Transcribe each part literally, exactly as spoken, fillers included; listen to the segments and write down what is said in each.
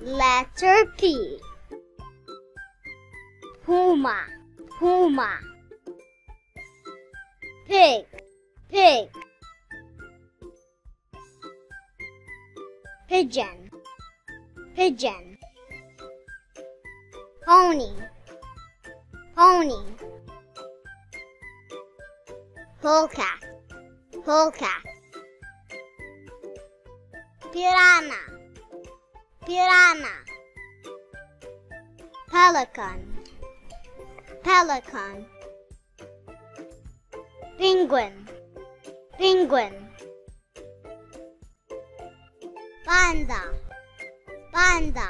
Letter P. Puma, puma. Pig, pig. Pigeon, pigeon. Pony, pony. Polecat, polecat. Piranha, piranha. Pelican, pelican. Penguin, penguin. Panda, panda.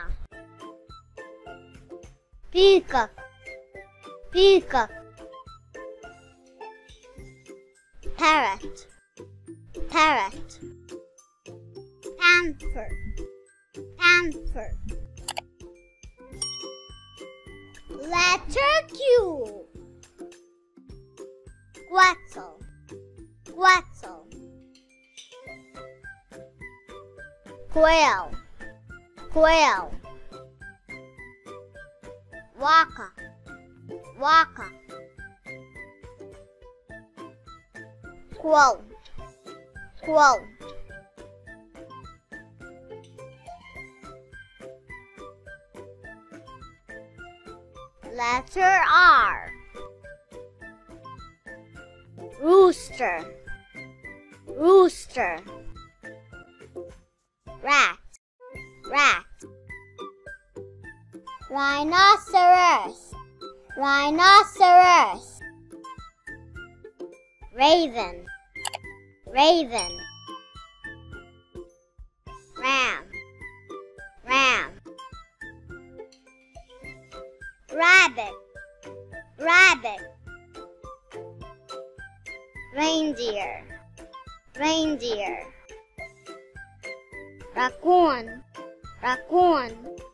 Peacock, peacock. Parrot, parrot. Panther, panther. Letter Q. Quetzal, quetzal. Quail, quail. Waka, waka. Quote, quote. Letter R. Rooster, rooster. Rat, rat. Rhinoceros, rhinoceros. Raven, raven. Ram, ram. Rabbit, rabbit. Reindeer, reindeer. Raccoon, raccoon.